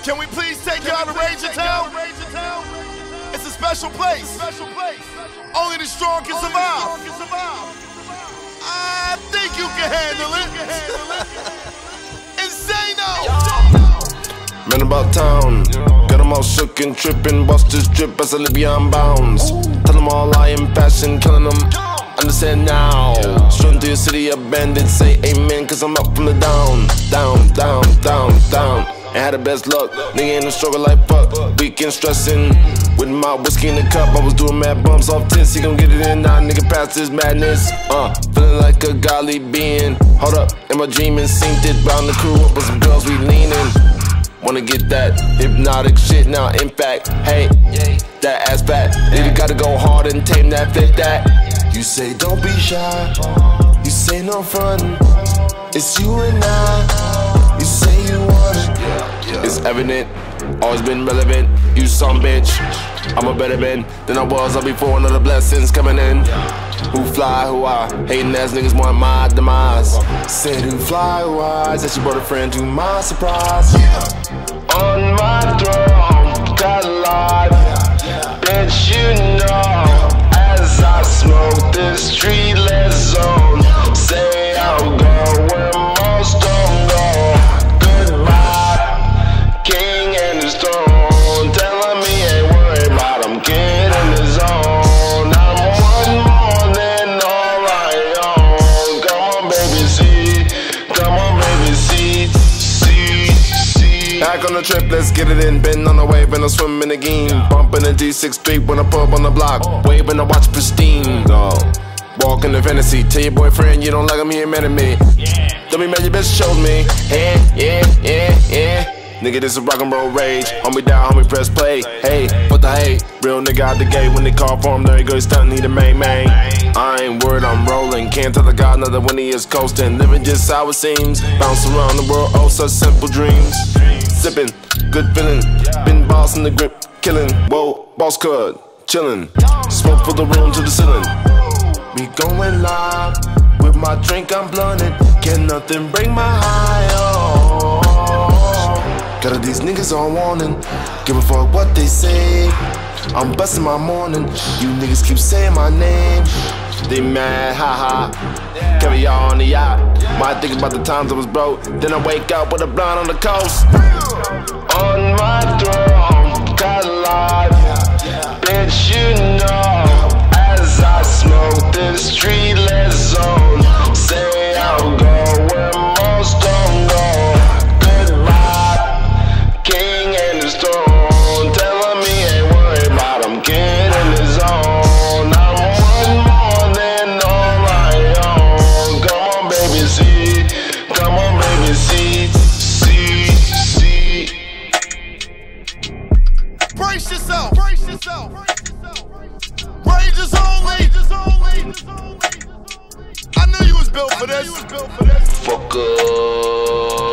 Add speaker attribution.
Speaker 1: Can we please take y'all to Ranger Town? It's a special place. Only the strong can survive. I think you can handle it. Insano.
Speaker 2: Man about town, got them all shook and tripping. Busters drip as I live beyond bounds. Tell them all I am passion, killing them. Understand now. Strung through the city of bandits. Say amen, cause I'm up from the down. And had the best luck. Nigga in the struggle like fuck. Weekend stressing. With my whiskey in the cup, I was doing mad bumps off tits. He gon' get it in now, nigga, past this madness. Feeling like a godly being. Hold up, in my dream and synced it. Round the crew up with some girls, we leaning. Wanna get that hypnotic shit now, in fact. Hey, that ass back. Nigga gotta go hard and tame that, fit that. You say don't be shy. You say no fun. It's you and I. You say you want it. It's evident, always been relevant. You some bitch, I'm a better man than I was before. Another blessings coming in. Who fly, who I? Hating ass niggas want my demise. Said who fly, who I? Said she brought a friend to my surprise. On my throne, got life. Bitch, you know, as I smoke this streetless zone. Say I'll go where most don't go. Goodbye, king and his throne. Telling me ain't worried about him, kid in the zone. I'm one more than all I own. Come on, baby, see. Come on, baby, see. Back on the trip, let's get it in. Been on the wave and I'm swimming again. Bumping the D6 Street when I pull up on the block. Waving, I watch pristine. Walking the fantasy. Tell your boyfriend you don't like him, he ain't mad at me. Don't be mad, your bitch showed me. Yeah. Nigga, this is rock and roll rage. Homie down, homie press play. Hey, what the hate? Real nigga out the gate when they call for him. There he goes, stunting, need a main. I ain't worried, I'm rolling. Can't tell the God another when he is coasting. Living just how it seems. Bounce around the world, oh, such simple dreams. Sipping, good feeling. Been boss in the grip, killing. Whoa, boss cut, chilling. Smoke for the room to the ceiling. We going live. With my drink, I'm blunted. Can nothing break my high, oh. Got all these niggas on warning. Give a fuck what they say. I'm busting my morning. You niggas keep saying my name. They mad, haha. Caviar on the yacht. Might think about the times I was broke. Then I wake up with a blind on the coast. On my throne, got life. Bitch, you know, as I smoke this streetless zone. Say I'll go where most don't go. Goodbye, king and his throne. Telling me ain't worried about him, kid in his zone. I'm one more than all I own. Come on, baby, see. Come on, baby, see.
Speaker 1: Brace yourself. Rangers only. I knew you was built for this.
Speaker 2: Fuck up.